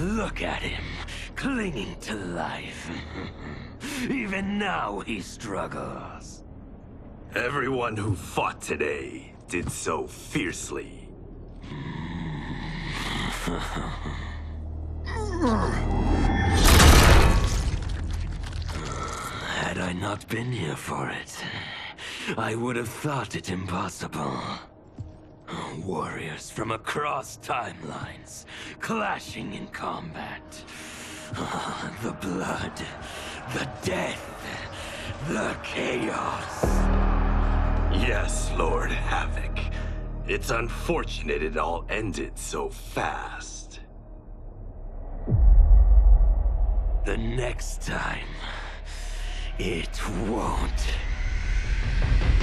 Look at him, clinging to life. Even now he struggles. Everyone who fought today did so fiercely. Had I not been here for it, I would have thought it impossible. Warriors from across timelines, clashing in combat. The blood, the death, the chaos. Yes, Lord Havoc. It's unfortunate it all ended so fast. The next time, it won't.